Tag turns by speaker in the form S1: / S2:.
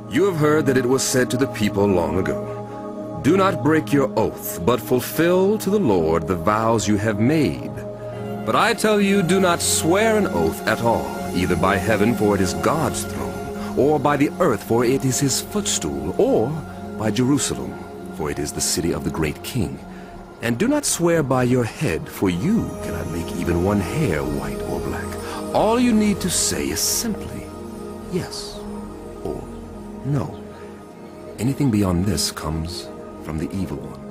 S1: You have heard that it was said to the people long ago, "Do not break your oath, but fulfill to the Lord the vows you have made." But I tell you, do not swear an oath at all, either by heaven, for it is God's throne, or by the earth, for it is his footstool, or by Jerusalem, for it is the city of the great king. And do not swear by your head, for you cannot make even one hair white or black. All you need to say is simply yes or no. Anything beyond this comes from the evil one.